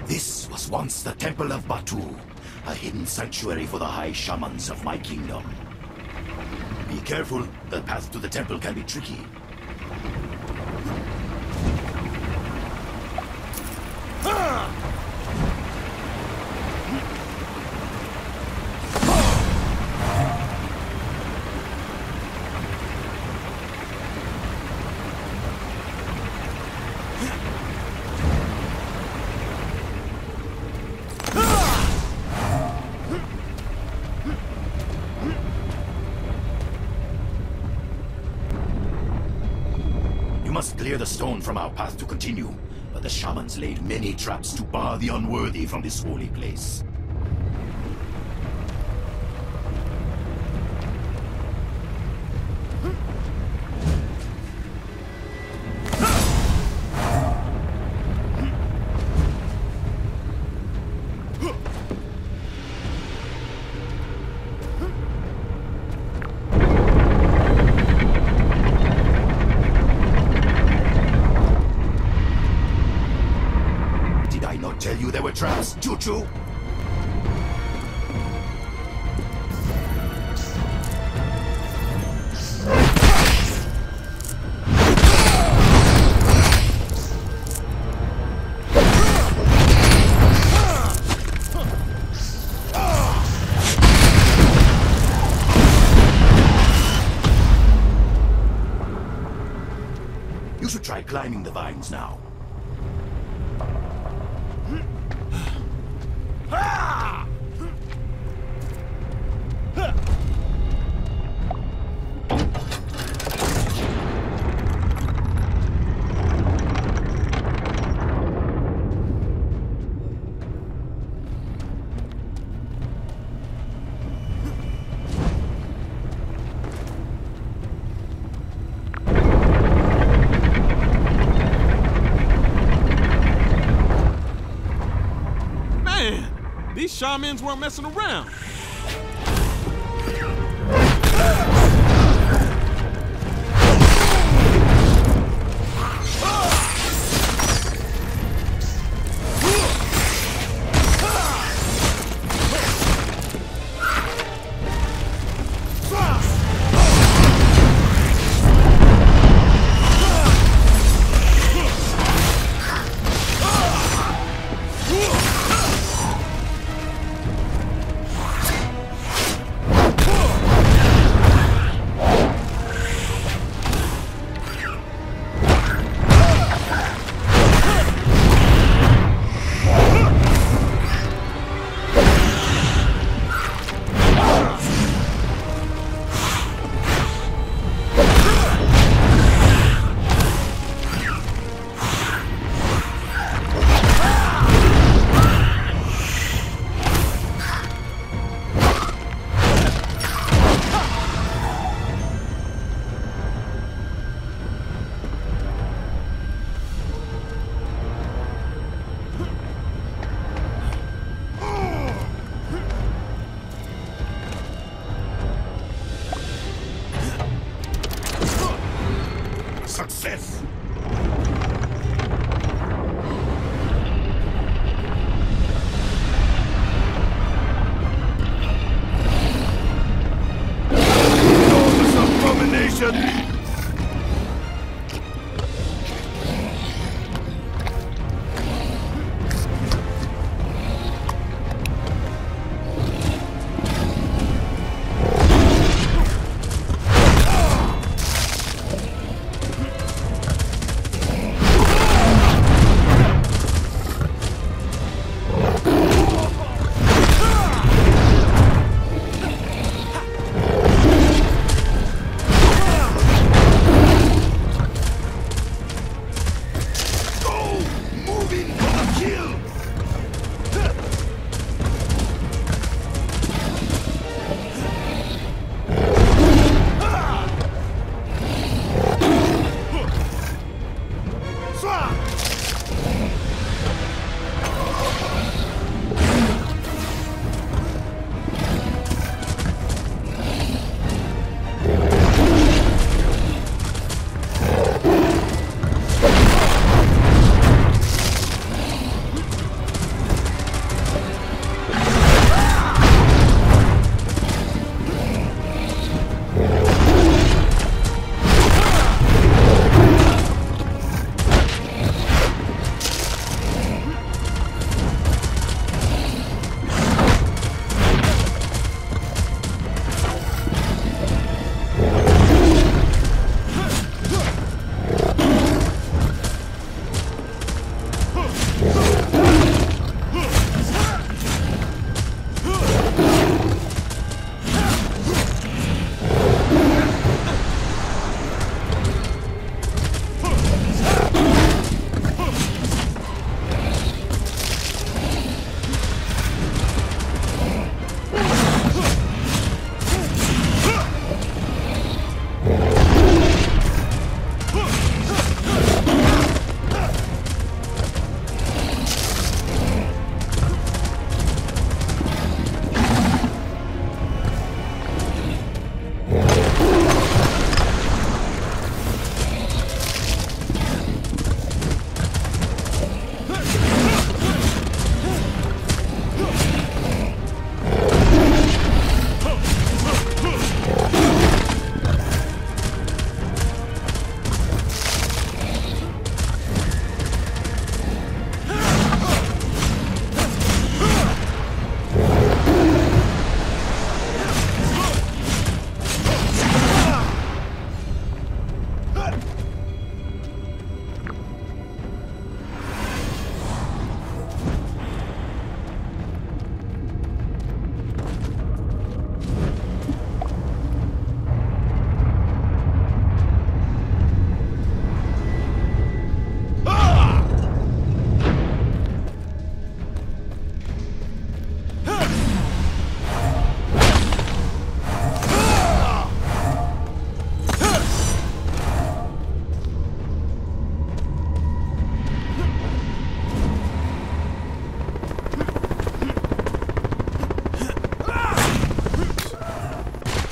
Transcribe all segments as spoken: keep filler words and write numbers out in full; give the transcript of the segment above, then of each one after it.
This was once the Temple of Batu, a hidden sanctuary for the high shamans of my kingdom. Be careful, the path to the temple can be tricky. You must clear the stone from our path to continue, but the shamans laid many traps to bar the unworthy from this holy place. Tell you there were traps, Choo-Choo! You should try climbing the vines now. These shamans weren't messing around.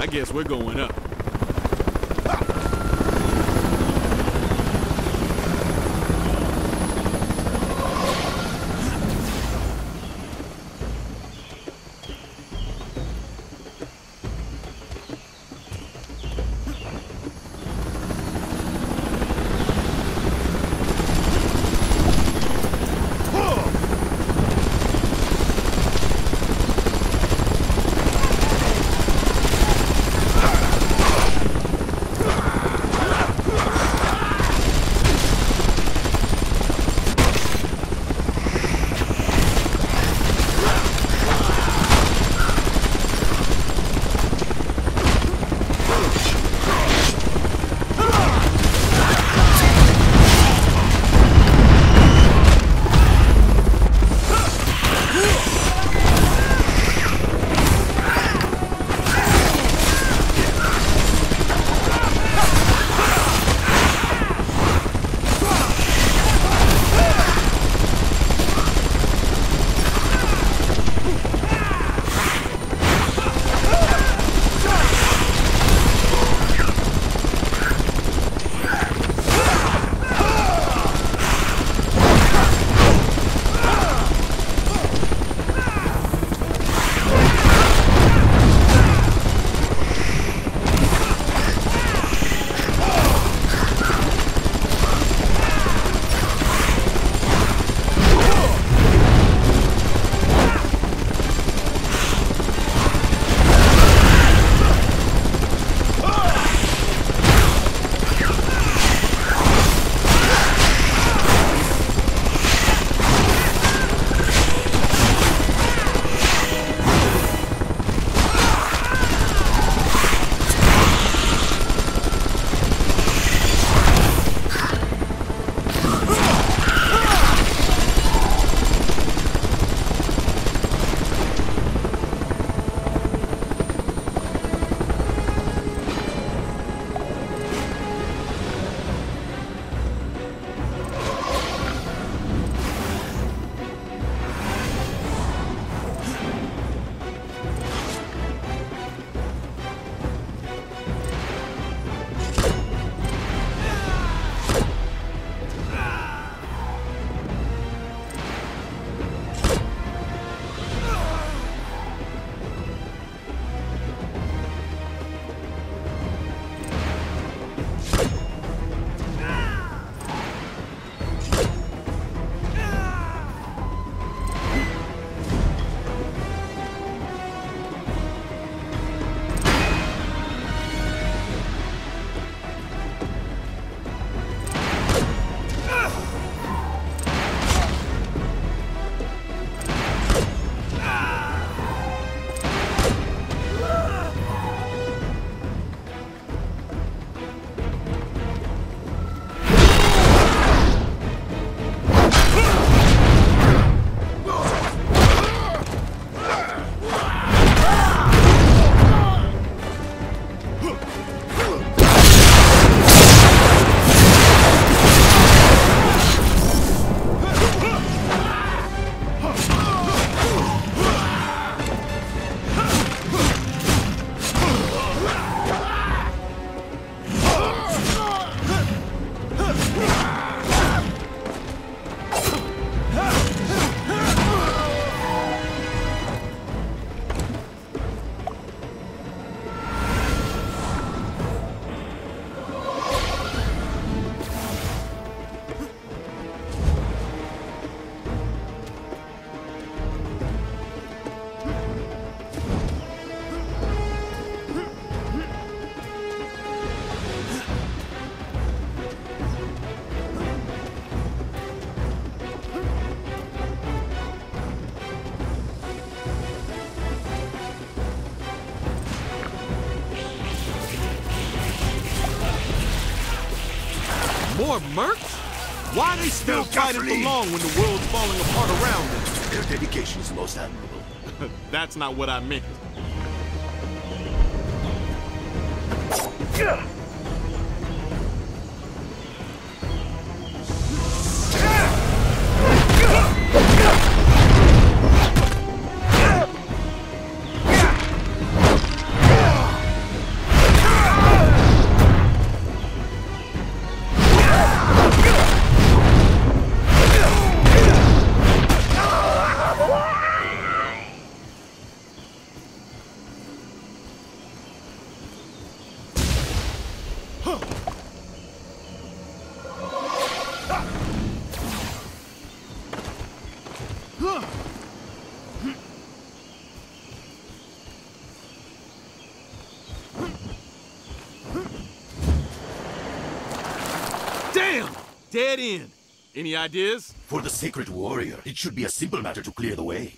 I guess we're going up. More mercs? Why are they still fighting for long when the world's falling apart around them? Their dedication is most admirable. That's not what I meant. Damn! Dead end. Any ideas? For the sacred warrior, it should be a simple matter to clear the way.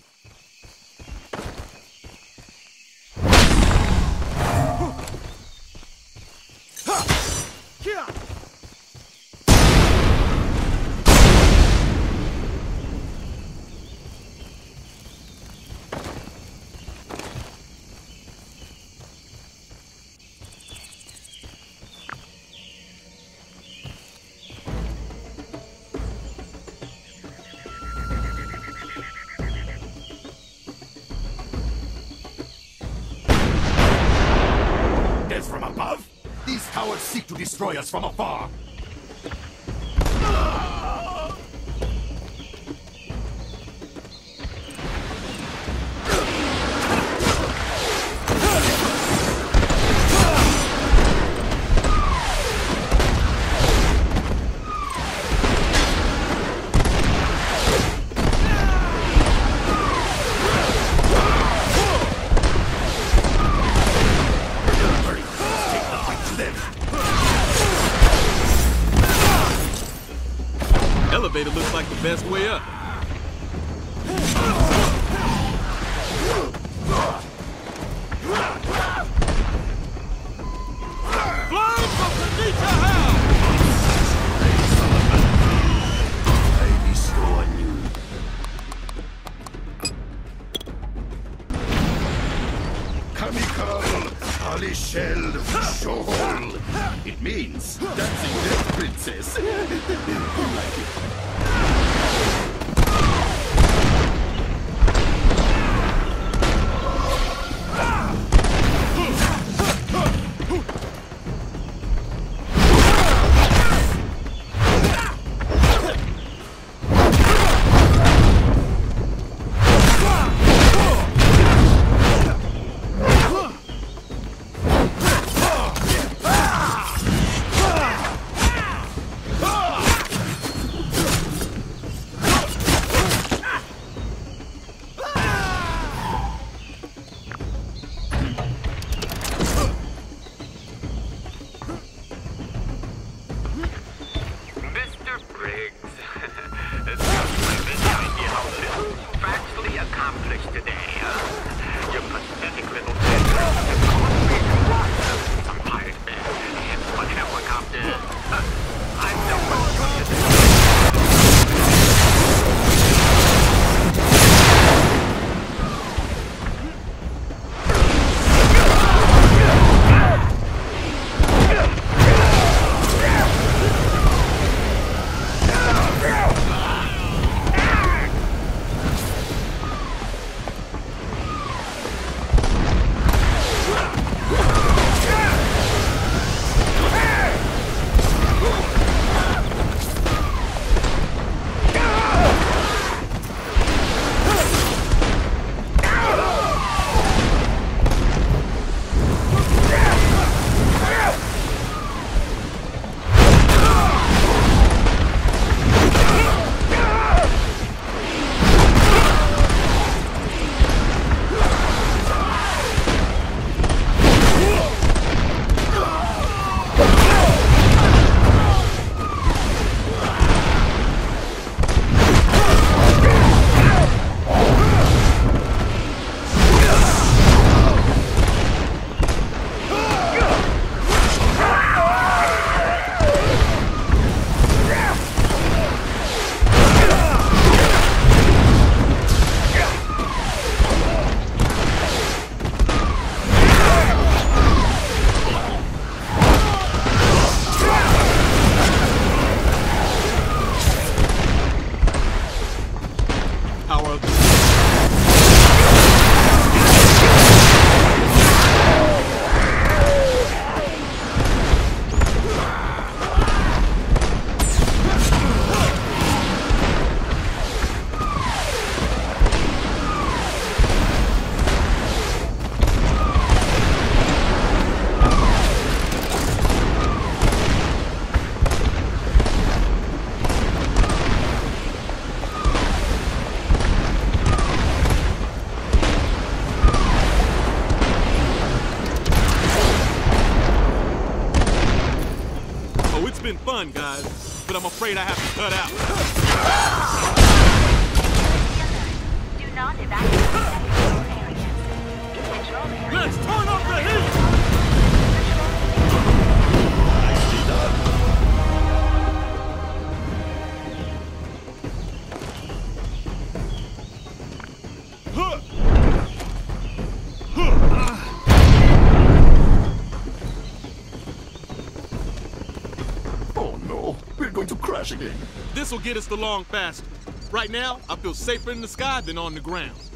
From above? These cowards seek to destroy us from afar. Elevator looks like the best way up. Flying from beneath the house! I bestow on you. Kamikal, Alishel, Shohol. It means dancing death princess. I like it. fun, guys, but I'm afraid I have to cut out. Do not evacuate the control area. Control area. Let's turn up the heat! Nicely done. Oh no, we're going to crash again. This'll get us the long faster. Right now, I feel safer in the sky than on the ground.